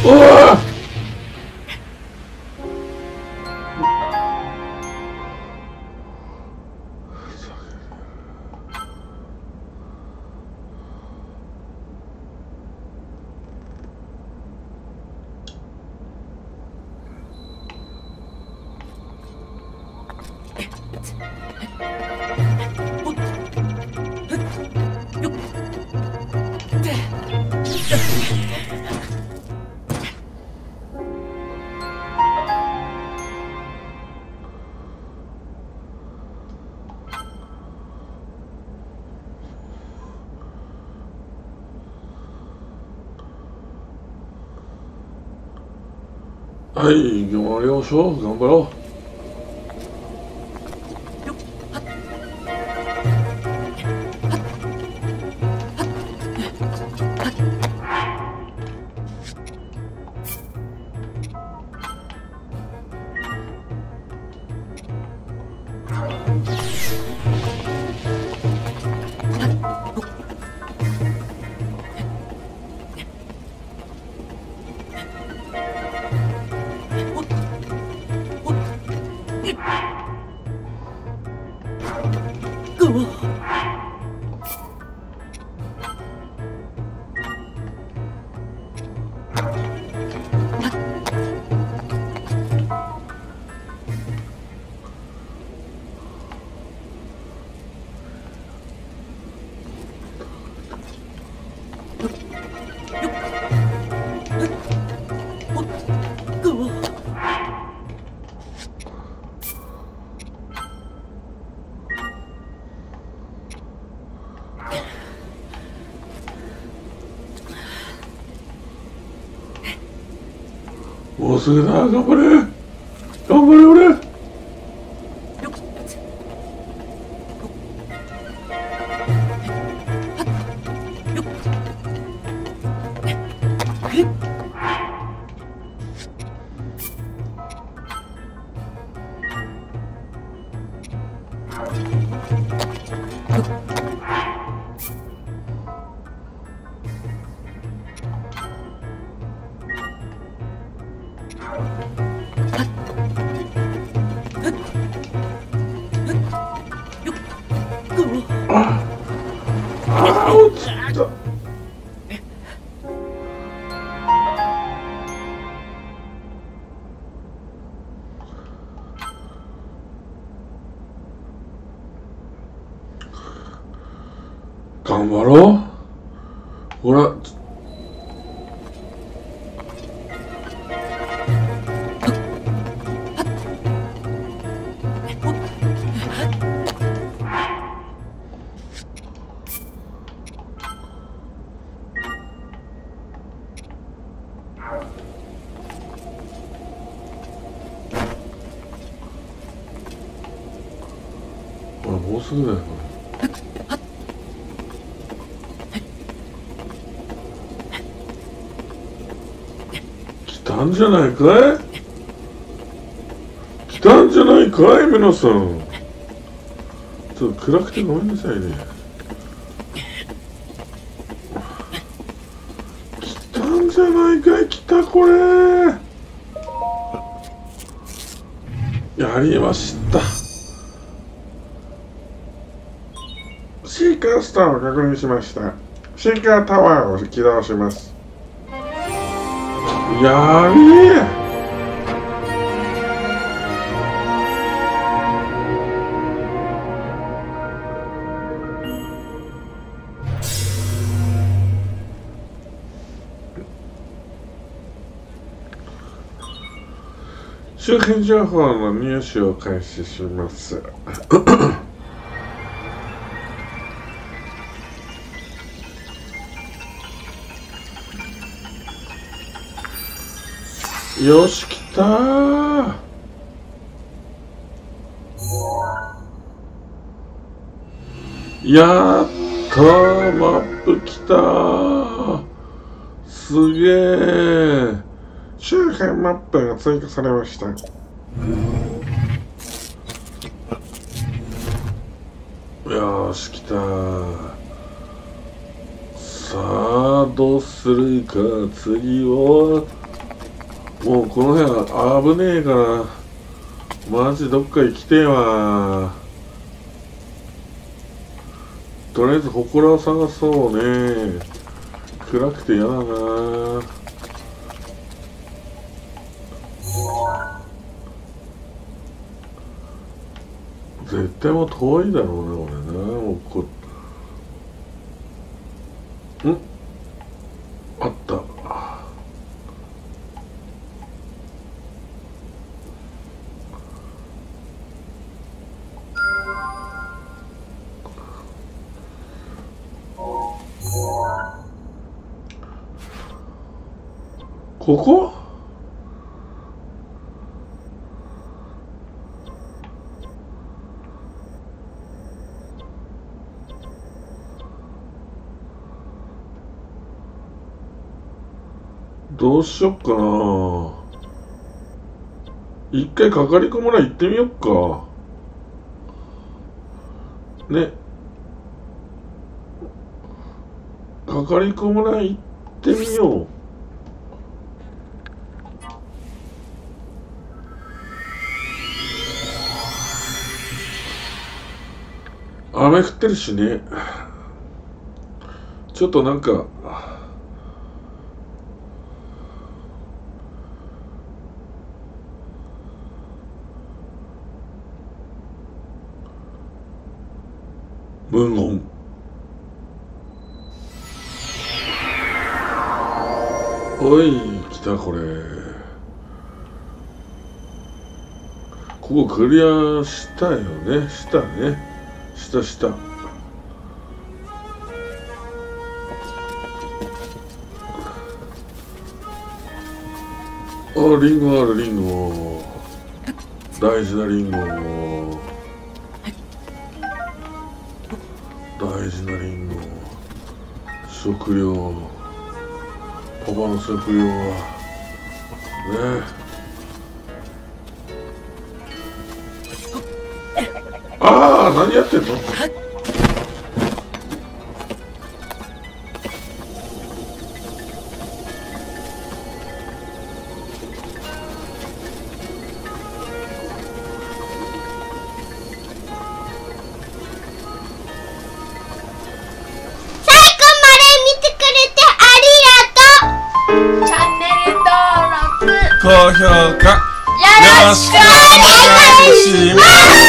うわはい、頑張りましょう。頑張ろう。もうすぐだ。頑張れ頑張れ俺。頑張ろう。ほら。もうすぐだよ。来たんじゃないかい。来たんじゃないかい皆さん。ちょっと暗くてごめんなさいね。来たんじゃないかい。来たこれ。やりました。シーカースターを確認しました。シーカータワーを起動します。やべえ。周辺情報の入手を開始します。よし、来たー。やったー、マップ来たー。すげー。周辺マップが追加されました。よし、来たー。さあ、どうするか、次はもうこの部屋危ねえからマジどっか行きてえわ。とりあえず祠を探そうね。暗くて嫌だな。絶対もう遠いだろうね俺な。もうあった。ここ？どうしよっかな。一回かかりこ村行ってみよっか。ね。かかりこ村行ってみよう。雨降ってるしね。ちょっとなんか無言。おい来た。これここクリアしたよね。したね。した。あ、リンゴある。リンゴ大事なリンゴ。大事なリンゴ。食料。パパの食料はね。ああ、何やってんの？高評価よろしくお願いします。